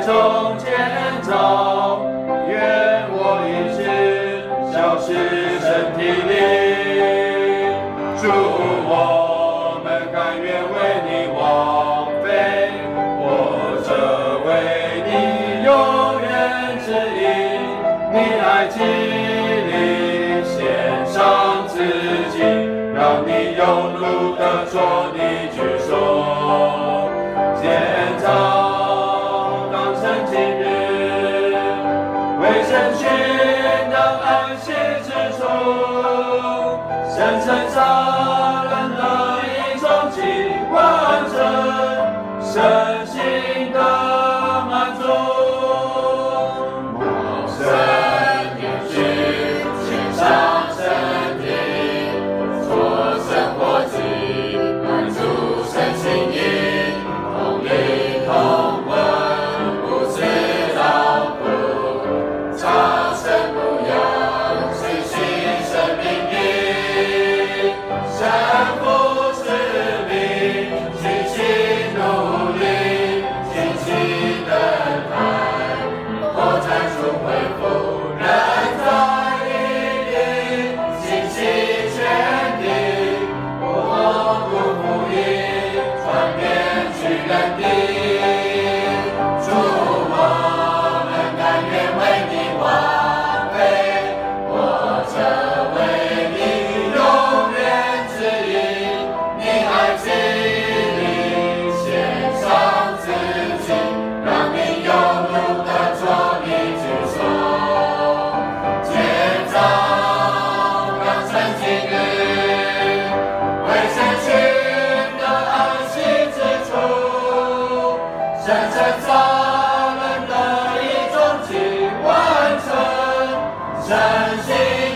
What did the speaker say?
从建造，愿我一直消失身体里。主，我们甘愿为你枉费，活着为你永远旨意。你爱激励，献上自己，让你有路得着你居所。建造当趁今日，为神寻得安息之处。神圣撒冷得以终极完成，神心得满足。神也去献上身体，做生活祭，满足神心意。同理同文，不知劳苦，超生不养，是新生命力。神父使命，尽心努力，尽心等待，或战术恢复，人在一地，信息坚定，我不服役，传遍去人地。主，我们甘愿为你枉费，活着为你永远旨意。你爱激励，献上自己，让你有路得着你居所。建造当趁今日，为神寻得安息之处。神圣撒冷得以终极完成，神心